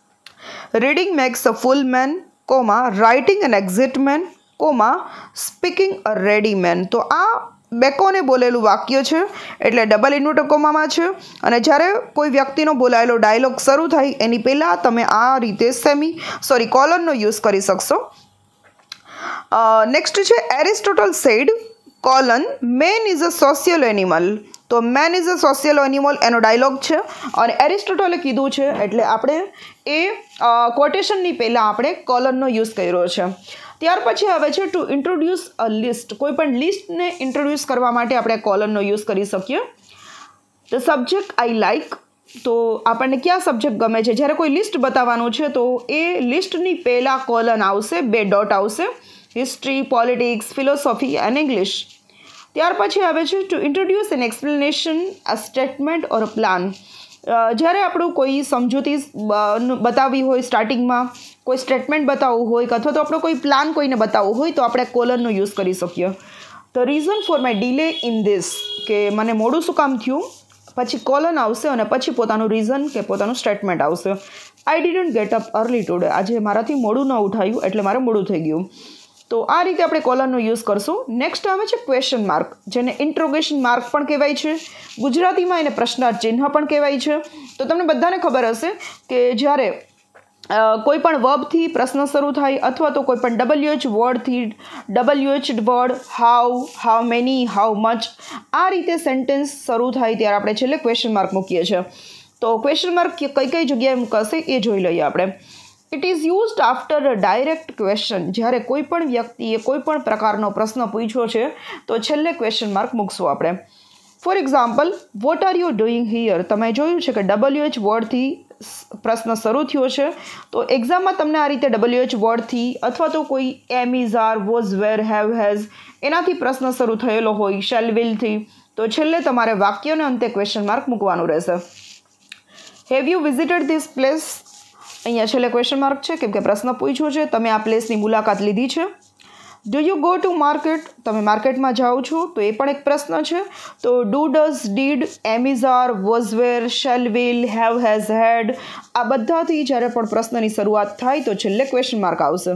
Reading makes a full man, comma writing an exact man, comma speaking a ready man. તો આ બેકોને બોલેલું વાક્ય છે એટલે ડબલ ઇન્વર્ટેડ કોમામાં છે, અને જ્યારે કોઈ વ્યક્તિનો બોલાયેલો ડાયલોગ શરૂ થાય એની પહેલાં તમે આ રીતે સેમી સોરી કોલનનો યુઝ કરી શકશો. નેક્સ્ટ છે Aristotle said, colon man is a social animal. તો man is a social animal એનો ડાયલોગ છે, અને એરિસ્ટોટલે કીધું છે એટલે આપણે એ કોટેશનની પહેલાં આપણે કોલનનો યુઝ કર્યો છે. ત્યાર પછી આવે છે ટુ ઇન્ટ્રોડ્યુસ અ લિસ્ટ. કોઈ પણ લિસ્ટને ઇન્ટ્રોડ્યુસ કરવા માટે આપણે કોલનનો યુઝ કરી શકીએ. ધ સબ્જેક્ટ આઈ લાઇક, તો આપણને કયા સબ્જેક્ટ ગમે છે, જ્યારે કોઈ લિસ્ટ બતાવવાનું છે તો એ લિસ્ટની પહેલાં કોલન આવશે, બે ડોટ આવશે. History, politics, philosophy and English. ત્યાર પછી આવે છે to introduce an explanation, a statement or a plan. જ્યારે આપણું કોઈ સમજૂતી બતાવવી હોય, સ્ટાર્ટિંગમાં કોઈ સ્ટેટમેન્ટ બતાવવું હોય અથવા તો આપણો કોઈ પ્લાન કોઈને બતાવવું હોય તો આપણે કોલનનો યુઝ કરી શકીએ. The reason for my delay in this, કે મને મોડું શું કામ થયું, પછી કોલન આવશે અને પછી પોતાનું રીઝન કે પોતાનું સ્ટેટમેન્ટ આવશે. I didn't get up early today, આજે મારાથી મોડું ન ઉઠાયું એટલે મારે મોડું થઈ ગયું. તો આ રીતે આપણે કોલનનો યુઝ કરશું. નેક્સ્ટ આવે છે ક્વેશ્ચન માર્ક, જેને ઇન્ટ્રોગેશન માર્ક પણ કહેવાય છે. ગુજરાતીમાં એને પ્રશ્નાર્થ ચિહ્ન પણ કહેવાય છે. તો તમને બધાને ખબર હશે કે જ્યારે કોઈ પણ વર્બથી પ્રશ્ન શરૂ થાય અથવા તો કોઈ પણ ડબલ્યુ એચ વર્ડથી W H word, how, how many, how much, આ રીતે સેન્ટેન્સ શરૂ થાય ત્યારે આપણે છેલ્લે ક્વેશ્ચન માર્ક મૂકીએ છીએ. તો ક્વેશ્ચન માર્ક કઈ કઈ જગ્યાએ મૂકાશે એ જોઈ લઈએ આપણે. It is used after a direct question. જ્યારે કોઈ પણ વ્યક્તિએ કોઈ પણ પ્રકારનો પ્રશ્ન પૂછ્યો છે તો છેલ્લે ક્વેશ્ચન માર્ક મૂકશું આપણે. For example, what are you doing here. તમે જોયું છે કે ડબલ્યુ એચ વર્ડથી પ્રશ્ન શરૂ થયો છે, તો એક્ઝામમાં તમને આ રીતે ડબલ્યુ એચ વર્ડથી અથવા તો કોઈ am is, are, was, were, have, has એનાથી પ્રશ્ન શરૂ થયેલો હોય, શેલ, વિલથી, તો છેલ્લે તમારે વાક્યને અંતે ક્વેશ્ચન માર્ક મૂકવાનું રહેશે. Have you visited this place. અહીંયા છેલ્લે ક્વેશ્ચન માર્ક છે કેમ કે પ્રશ્ન પૂછ્યો છે, તમે આ પ્લેસની મુલાકાત લીધી છે. Do you go to market. તમે માર્કેટમાં જાઓ છો, તો એ પણ એક પ્રશ્ન છે. તો do, does, did, am is, are, was, were, shall, will, have, has, had, આ બધાથી જ્યારે પણ પ્રશ્નની શરૂઆત થાય તો છેલ્લે ક્વેશ્ચન માર્ક આવશે.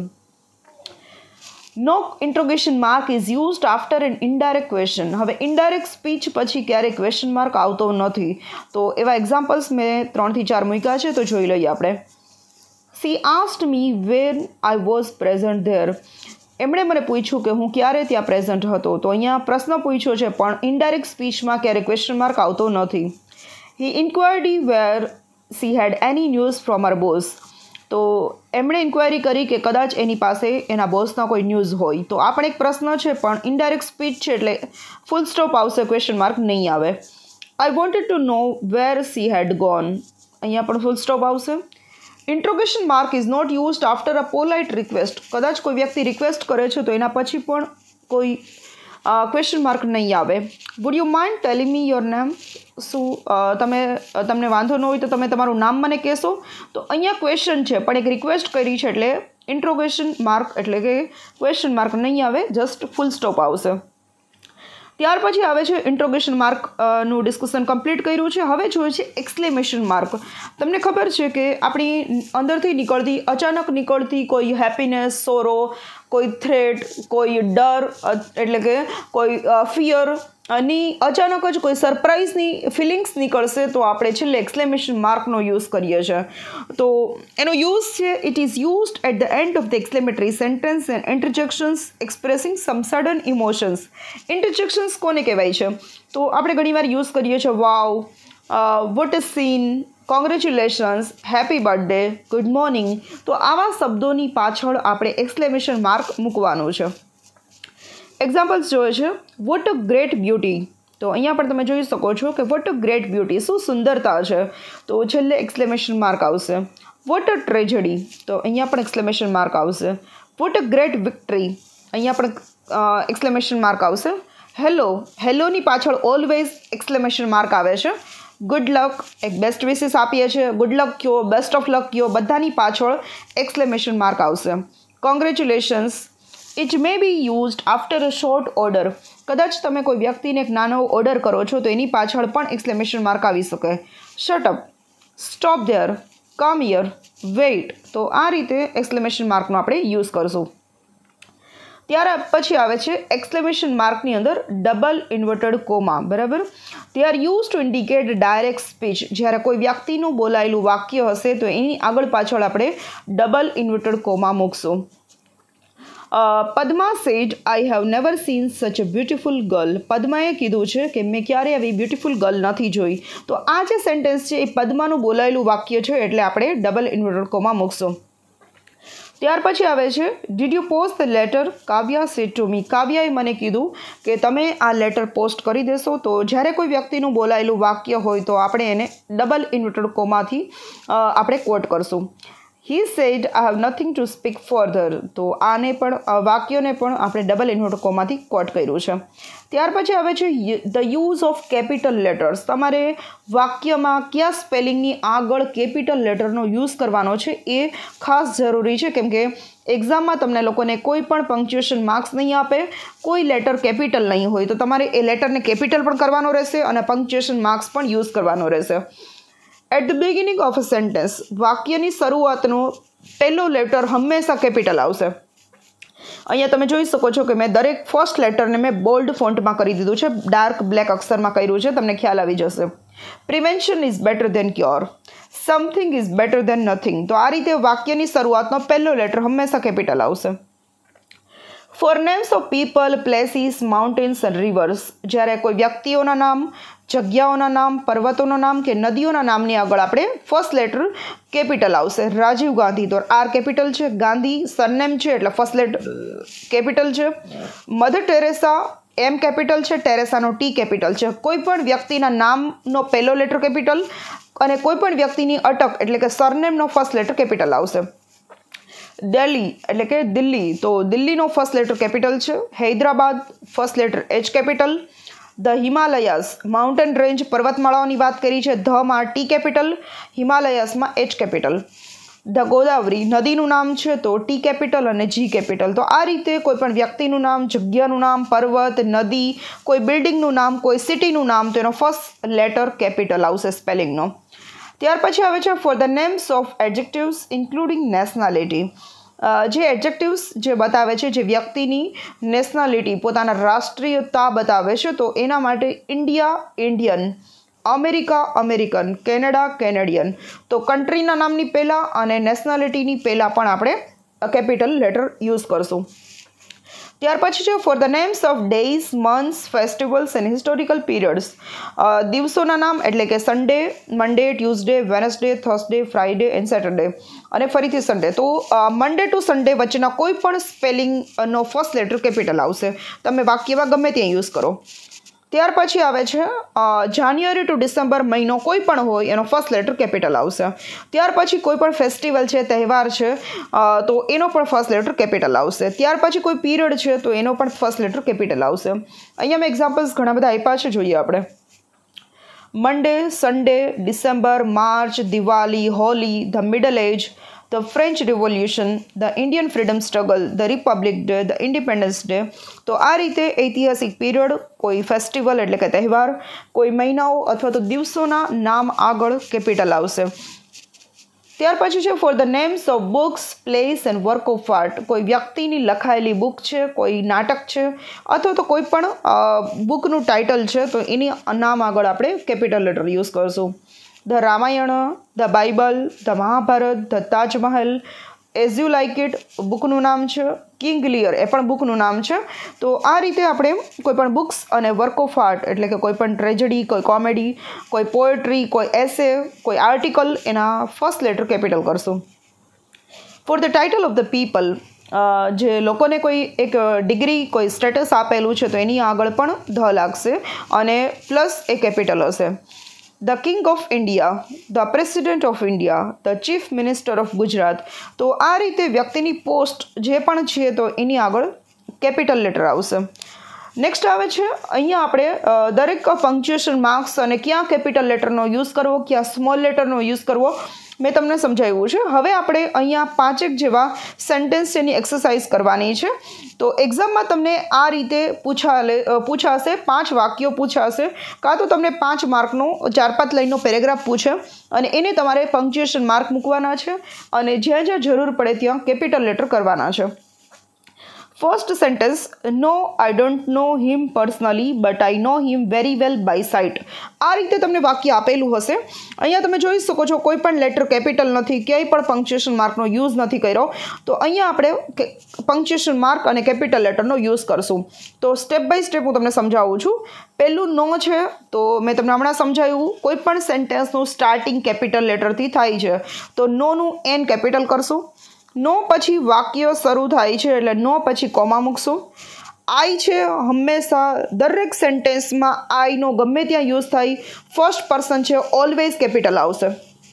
No interrogation mark is used after an indirect question. હવે ઇનડાયરેક્ટ સ્પીચ પછી ક્યારેય ક્વેશ્ચન માર્ક આવતો નથી. તો એવા એક્ઝામ્પલ્સ મેં ત્રણથી ચાર મૂક્યા છે, તો જોઈ લઈએ આપણે. She asked me when I was present there. એમણે મને પૂછ્યું કે હું ક્યારે ત્યાં પ્રેઝન્ટ હતો. તો અહીંયા પ્રશ્ન પૂછ્યો છે પણ ઇનડાયરેક્ટ સ્પીચમાં ક્યારે ક્વેશ્ચન માર્ક આવતો નથી. He inquired where she had any news from her boss. તો એમણે ઇન્ક્વાયરી કરી કે કદાચ એની પાસે એના બોસના કોઈ ન્યૂઝ હોય. તો આ પણ એક પ્રશ્ન છે, પણ ઇનડાયરેક્ટ સ્પીચ છે એટલે ફૂલ સ્ટોપ આવશે, ક્વેશ્ચન માર્ક નહીં આવે. I wanted to know where she had gone. અહીંયા પણ ફૂલ સ્ટોપ આવશે. Interrogation mark is not used after a polite request. કદાચ કોઈ વ્યક્તિ રિક્વેસ્ટ કરે છે તો એના પછી પણ કોઈ ક્વેશ્ચન માર્ક નહીં આવે. Would you mind telling me your name. શું તમે તમને વાંધો ન હોય તો તમે તમારું નામ મને કહેશો. તો અહીંયા ક્વેશ્ચન છે પણ એક રિક્વેસ્ટ કરી છે એટલે ઇન્ટ્રોગેશન માર્ક એટલે કે ક્વેશ્ચન માર્ક નહીં આવે, જસ્ટ ફૂલ સ્ટોપ આવશે. ત્યાર પછી આવે છે ઇન્ટ્રોગેશન માર્ક નું ડિસ્કશન કમ્પ્લીટ કર્યું છે. હવે જોઈએ છે એક્સક્લેમેશન માર્ક. તમને ખબર છે કે આપણી અંદરથી નીકળતી અચાનક નીકળતી કોઈ હેપીનેસ, સોરો, કોઈ થ્રેટ, કોઈ ડર એટલે કે કોઈ ફિયર ની અચાનક જ કોઈ સરપ્રાઇઝની ફિલિંગ્સ નીકળશે તો આપણે છેલ્લે એક્સક્લેમેશન માર્કનો યુઝ કરીએ છીએ. તો એનો યુઝ છે it is used at the end of the exclamatory sentence and interjections expressing some sudden emotions. Interjections કોને કહેવાય છે? તો આપણે ઘણીવાર યુઝ કરીએ છીએ wow, what a scene, congratulations, happy birthday, good morning. તો આવા શબ્દોની પાછળ આપણે એક્સક્લેમેશન માર્ક મૂકવાનું છે. એક્ઝામ્પલ્સ જોઈએ છે. What a great beauty. તો અહીંયા પણ તમે જોઈ શકો છો કે વોટ અ ગ્રેટ બ્યુટી, શું સુંદરતા છે. તો છેલ્લે એક્સક્લેમેશન માર્ક આવશે. What a tragedy. તો અહીંયા પણ એક્સક્લેમેશન માર્ક આવશે. What a great victory. અહીંયા પણ એક્સક્લેમેશન માર્ક આવશે. હેલો, હેલોની પાછળ ઓલવેઝ એક્સક્લેમેશન માર્ક આવે છે. ગુડ લક, એક બેસ્ટ વિશિસ આપીએ છીએ, ગુડ લક કયો, બેસ્ટ ઓફ લક કયો, બધાની પાછળ એક્સક્લેમેશન માર્ક આવશે. Congratulations. It may be used after a short order. કદાચ તમે કોઈ વ્યક્તિને એક નાનો ઓર્ડર કરો છો તો એની પાછળ પણ એક્સક્લેમેશન માર્ક આવી શકે. Shut up, stop there, come here, wait. તો આ રીતે એક્સક્લેમેશન માર્કનો આપણે યુઝ કરશું. ત્યાર પછી આવે છે એક્સક્લેમેશન માર્કની અંદર ડબલ ઇન્વર્ટેડ કોમા. બરાબર. They are use to indicate direct speech. જ્યારે કોઈ વ્યક્તિનું બોલાયેલું વાક્ય હશે તો એની આગળ પાછળ આપણે ડબલ ઇન્વર્ટેડ કોમા મૂકશું. Padma said I have never seen such a beautiful girl. પદ્માએ કીધું છે કે મેં ક્યારેય આવી બ્યુટિફુલ ગર્લ નથી જોઈ. તો આ જે સેન્ટેન્સ છે એ પદ્માનું બોલાયેલું વાક્ય છે એટલે આપણે ડબલ ઇન્વર્ટેડ કોમા મૂકશું. ત્યાર પછી આવે છે did you post the letter. Kavya said to me. કાવ્યાએ મને કીધું કે તમે આ લેટર પોસ્ટ કરી દેશો. તો જ્યારે કોઈ વ્યક્તિનું બોલાયેલું વાક્ય હોય તો આપણે એને ડબલ ઇન્વર્ટેડ કોમાથી આપણે કોટ કરશું. He said I have nothing to speak further. તો આને પણ વાક્યને પણ આપણે ડબલ ઇન્વર્ટેડ કોમાથી કોટ કર્યું છે. ત્યાર પછી આવે છે the use of capital letters. તમારે વાક્યમાં કયા સ્પેલિંગની આગળ કેપિટલ લેટરનો યુઝ કરવાનો છે એ ખાસ જરૂરી છે, કેમ કે એક્ઝામમાં તમને લોકોને કોઈ પણ પંક્ચ્યુએશન માર્ક્સ નહીં આપે, કોઈ લેટર કેપિટલ નહીં હોય તો તમારે એ લેટરને કેપિટલ પણ કરવાનો રહેશે અને પંક્ચ્યુએશન માર્ક્સ પણ યુઝ કરવાનો રહેશે. At the beginning of a sentence. વાક્યની શરૂઆતનો પહેલો લેટર હંમેશા કેપિટલ આવશે. અહીંયા તમે જોઈ શકો છો કે મેં દરેક ફર્સ્ટ લેટરને મેં બોલ્ડ ફોન્ટમાં કરી દીધું છે, ડાર્ક બ્લેક અક્ષરમાં કર્યું છે, તમને ખ્યાલ આવી જશે. Prevention is better than cure. Something is better than nothing. તો આ રીતે વાક્યની શરૂઆતનો પહેલો લેટર હંમેશા કેપિટલ આવશે. For names of people, places, mountains and rivers. જ્યારે કોઈ વ્યક્તિઓના નામ, જગ્યાઓના નામ, પર્વતોના નામ કે નદીઓના નામની આગળ આપણે ફર્સ્ટ લેટર કેપિટલ આવશે. રાજીવ ગાંધી તો આર કેપિટલ છે, ગાંધી સરનેમ છે એટલે ફર્સ્ટ લેટર કેપિટલ છે. મધર ટેરેસા એમ કેપિટલ છે, ટેરેસાનો ટી કેપિટલ છે. કોઈ પણ વ્યક્તિના નામનો પહેલો લેટર કેપિટલ અને કોઈ પણ વ્યક્તિની અટક એટલે કે સરનેમનો ફર્સ્ટ લેટર કેપિટલ આવશે. દિલ્હી એટલે કે દિલ્હી, તો દિલ્હીનો ફર્સ્ટ લેટર કેપિટલ છે. Hyderabad first letter H capital. The Himalayas mountain range પર્વતમાળાઓની વાત કરી છે, ધમાં ટી કેપિટલ, હિમાલયાસમાં એચ કેપિટલ. ધ ગોદાવરી નદીનું નામ છે તો ટી કેપિટલ અને જી કેપિટલ. તો આ રીતે કોઈ પણ વ્યક્તિનું નામ, જગ્યાનું નામ, પર્વત, નદી, કોઈ બિલ્ડિંગનું નામ, કોઈ સિટીનું નામ તો એનો ફર્સ્ટ લેટર કેપિટલ આવશે સ્પેલિંગનો. ત્યાર પછી આવે છે for the names of adjectives including nationality. જે એડજેક્ટિવ્સ જે બતાવે છે જે વ્યક્તિની નેશનાલિટી પોતાના રાષ્ટ્રીયતા બતાવે છે તો એના માટે India Indian, America American, Canada Canadian. તો કન્ટ્રીના નામની પહેલાં અને નેશનાલિટીની પહેલાં પણ આપણે કેપિટલ લેટર યુઝ કરશું. ત્યાર પછી છે for the names of days, months, festivals and historical periods. દિવસોના નામ એટલે કે Sunday, Monday, Tuesday, Wednesday, Thursday, Friday and Saturday અને ફરીથી સન્ડે. તો મંડે ટુ સન્ડે વચ્ચેના કોઈ પણ સ્પેલિંગનો ફર્સ્ટ લેટર કેપિટલ આવશે. તમે વાક્યમાં ગમે ત્યાં યુઝ કરો. ત્યાર પછી આવે છે જાન્યુઆરી ટુ ડિસેમ્બર મહિનો કોઈ પણ હોય એનો ફર્સ્ટ લેટર કેપિટલ આવશે. ત્યાર પછી કોઈ પણ ફેસ્ટિવલ છે, તહેવાર છે, તો એનો પણ ફર્સ્ટ લેટર કેપિટલ આવશે. ત્યાર પછી કોઈ પીરિયડ છે તો એનો પણ ફર્સ્ટ લેટર કેપિટલ આવશે. અહીંયા મેં એક્ઝામ્પલ્સ ઘણા બધા આપ્યા છે, જોઈએ આપણે. Monday, Sunday, December, March, Diwali, Holi, the Middle Age, the French Revolution, the Indian Freedom Struggle, the Republic Day, the Independence Day. તો આ રીતે ઐતિહાસિક પીરિયડ, કોઈ ફેસ્ટિવલ એટલે કે તહેવાર, કોઈ મહિનાઓ અથવા તો દિવસોના નામ આગળ કેપિટલ આવશે. ત્યાર પછી છે for the names of books, place and work of art. કોઈ વ્યક્તિની લખાયેલી બુક છે, કોઈ નાટક છે અથવા તો કોઈ પણ બુકનું ટાઇટલ છે તો એની નામ આગળ આપણે કેપિટલ લેટર યુઝ કરશું. The Ramayana, the Bible, the Mahabharata, the Taj Mahal, As You Like It બુકનું નામ છે, કિંગ લિયર એ પણ બુકનું નામ છે. તો આ રીતે આપણે કોઈ પણ બુક્સ અને વર્ક ઓફ આર્ટ એટલે કે કોઈ પણ ટ્રેજડી, કોઈ કોમેડી, કોઈ પોએટ્રી, કોઈ એસે, કોઈ આર્ટિકલ એના ફર્સ્ટ લેટર કેપિટલ કરશું. For the title of the people, જે લોકોને કોઈ એક ડિગ્રી, કોઈ સ્ટેટસ આપેલું છે તો એની આગળ પણ ધ લાગશે અને પ્લસ એ કેપિટલ હશે. The king of India, the president of India, the chief minister of Gujarat. તો આ રીતે વ્યક્તિની પોસ્ટ જે પણ છે તો એની આગળ કેપિટલ લેટર આવશે. નેક્સ્ટ આવે છે અહીંયા આપણે દરેક પંક્ચ્યુએશન માર્ક્સ અને ક્યાં કેપિટલ લેટરનો યુઝ કરવો, ક્યાં સ્મોલ લેટરનો યુઝ કરવો મેં તમને સમજાવ્યું છે. હવે આપણે અહીંયા પાંચેક જેવા સેન્ટેન્સ એની એક્સરસાઇઝ કરવાની છે. તો એક્ઝામમાં તમને આ રીતે પૂછાલે પૂછાશે પાંચ વાક્યો પૂછાશે, કાં તો તમને પાંચ માર્કનો ચાર પાંચ લાઈનનો પેરેગ્રાફ પૂછે અને એને તમારે પંક્ચ્યુએશન માર્ક મૂકવાના છે અને જ્યાં જ્યાં જરૂર પડે ત્યાં કેપિટલ લેટર કરવાના છે. First sentence, no I don't know him personally but I know him very well by sight. આ રીતે તમને વાક્ય આપેલું હશે. અહીંયા તમે જોઈ શકો છો કોઈ પણ લેટર કેપિટલ નથી, ક્યાંય પણ પંક્ચ્યુએશન માર્કનો યુઝ નથી કર્યો. તો અહીંયા આપણે પંક્ચ્યુએશન માર્ક અને કેપિટલ લેટરનો યુઝ કરશું. તો સ્ટેપ બાય સ્ટેપ હું તમને સમજાવું છું. પહેલું નો છે તો મેં તમને હમણાં સમજાવ્યું, કોઈ પણ સેન્ટેન્સનું સ્ટાર્ટિંગ કેપિટલ લેટરથી થાય છે તો નોનું એન કેપિટલ કરશું. નો પછી વાક્ય શરૂ થાય છે એટલે નો પછી કોમા મૂકશું. આઈ છે હંમેશા દરેક સેન્ટેન્સમાં આઈનો ગમે ત્યાં યુઝ થાય, ફર્સ્ટ પર્સન છે ઓલવેઝ કેપિટલ આવશે.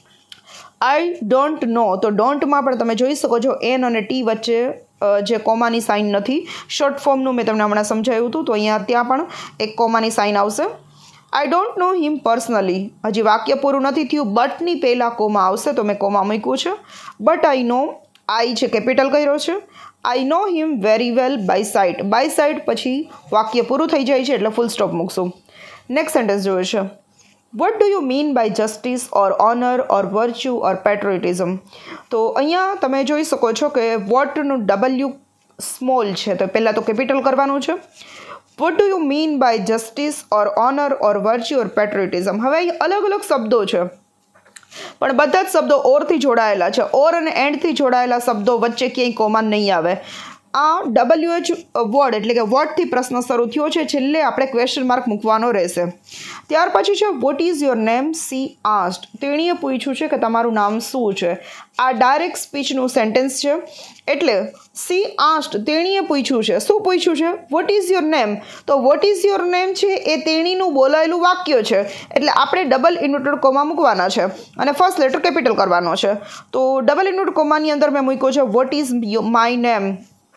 આઈ ડોન્ટ નો, તો ડોન્ટમાં પણ તમે જોઈ શકો છો એન અને ટી વચ્ચે જે કોમાની સાઇન નથી. શોર્ટ ફોર્મનું મેં તમને હમણાં સમજાવ્યું હતું તો અહીંયા ત્યાં પણ એક કોમાની સાઇન આવશે. I don't know him personally, હજી વાક્ય પૂરું નથી થયું, બટની પહેલાં કોમા આવશે તો મેં કોમા મૂક્યું છે. બટ આઈ નો, આઈ છે કેપિટલ કર્યો છે. I know him very well by sight, by sight પછી વાક્ય પૂરું થઈ જાય છે એટલે ફૂલ સ્ટોપ મૂકશું. નેક્સ્ટ સેન્ટેન્સ જોઈએ છે, what do you mean by justice or honour or virtue or patriotism. તો અહીંયા તમે જોઈ શકો છો કે વોટનું ડબલ્યુ સ્મોલ છે તો પહેલાં તો કેપિટલ કરવાનું છે. What do you mean by justice or honour or virtue or patriotism. હવે અહીં અલગ અલગ શબ્દો છે પણ બધા જ શબ્દો ઓરથી જોડાયેલા છે. ઓર અને એન્ડથી જોડાયેલા શબ્દો વચ્ચે ક્યાંય કોમા નહીં આવે. આ ડબલ્યુ એચ વર્ડ એટલે કે વર્ડથી પ્રશ્ન શરૂ થયો છે, છેલ્લે આપણે ક્વેશ્ચન માર્ક મૂકવાનો રહેશે. ત્યાર પછી છે what is your name, she asked. તેણીએ પૂછ્યું છે કે તમારું નામ શું છે. આ ડાયરેક્ટ સ્પીચનું સેન્ટેન્સ છે એટલે સી આસ્ડ તેણીએ પૂછ્યું છે. શું પૂછ્યું છે? What is your name. તો વોટ ઇઝ યોર નેમ છે એ તેણીનું બોલાયેલું વાક્ય છે એટલે આપણે ડબલ ઇન્વર્ટેડ કોમા મૂકવાના છે અને ફર્સ્ટ લેટર કેપિટલ કરવાનો છે. તો ડબલ ઇન્વર્ટેડ કોમાની અંદર મેં મૂક્યો છે વોટ ઇઝ માય નેમ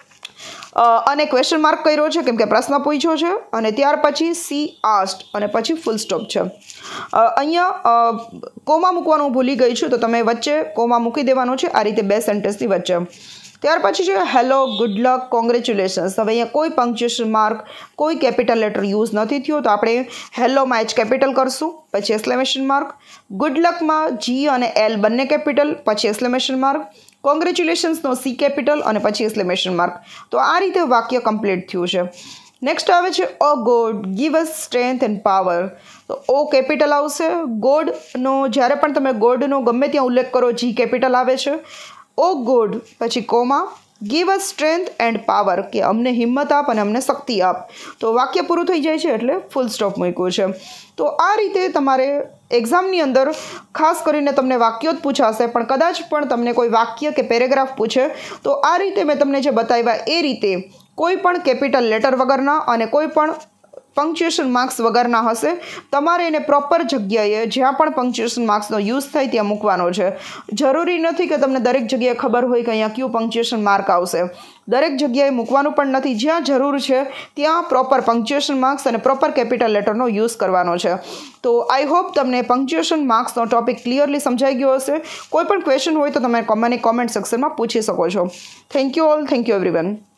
અને ક્વેશ્ચન માર્ક કર્યો છે કેમ કે પ્રશ્ન પૂછ્યો છે અને ત્યાર પછી સી આસ્ડ અને પછી ફૂલ સ્ટોપ છે. અહીંયા કોમા મૂકવાનું ભૂલી ગઈ છું તો તમે વચ્ચે કોમા મૂકી દેવાનો છે આ રીતે બે સેન્ટેન્સની વચ્ચે. ત્યાર પછી છે હેલો, ગુડ લક, કોંગ્રેચ્યુલેશન્સ. હવે અહીંયા કોઈ પંક્ચ્યુએશન માર્ક, કોઈ કેપિટલ લેટર યુઝ નથી થયો તો આપણે હેલોમાં એચ કેપિટલ કરશું, પછી એક્સક્લેમેશન માર્ક. ગુડ લકમાં જી અને એલ બંને કેપિટલ, પછી એક્સક્લેમેશન માર્ક. કોંગ્રેચ્યુલેશન્સનો સી કેપિટલ અને પછી એક્સક્લેમેશન માર્ક. તો આ રીતે વાક્ય કમ્પ્લીટ થયું છે. નેક્સ્ટ આવે છે O God give us strength and power. તો ઓ કેપિટલ આવશે. ગોડનો જ્યારે પણ તમે ગોડનો ગમે ત્યાં ઉલ્લેખ કરો જી કેપિટલ આવે છે. ઓ ગોડ પછી comma give us strength and power, કે અમને હિંમત આપ અને અમને શક્તિ આપ. તો વાક્ય પૂરું થઈ જાય છે એટલે ફૂલ સ્ટોપ મૂક્યું છે. તો આ રીતે તમારે એક્ઝામની અંદર ખાસ કરીને તમને વાક્યો જ પૂછાશે, પણ કદાચ પણ તમને કોઈ વાક્ય કે પેરેગ્રાફ પૂછે તો આ રીતે મેં તમને જે બતાવ્યા એ રીતે કોઈ પણ કેપિટલ લેટર વગરના અને કોઈ પણ પંક્ચ્યુએશન માર્ક્સ વગરના હશે. તમારે એને પ્રોપર જગ્યાએ જ્યાં પણ પંક્ચ્યુએશન માર્ક્સનો યુઝ થાય ત્યાં મૂકવાનો છે. જરૂરી નથી કે તમને દરેક જગ્યાએ ખબર હોય કે અહીંયા કયું પંક્ચ્યુએશન માર્ક આવશે. દરેક જગ્યાએ મૂકવાનું પણ નથી. જ્યાં જરૂર છે ત્યાં પ્રોપર પંક્ચ્યુએશન માર્ક્સ અને પ્રોપર કેપિટલ લેટરનો યુઝ કરવાનો છે. તો આઈ હોપ તમને પંક્ચ્યુએશન માર્ક્સનો ટોપિક ક્લિયરલી સમજાઈ ગયો હશે. કોઈ પણ ક્વેશ્ચન હોય તો તમે મને કોમેન્ટ સેક્શનમાં પૂછી શકો છો. Thank you all. Thank you everyone.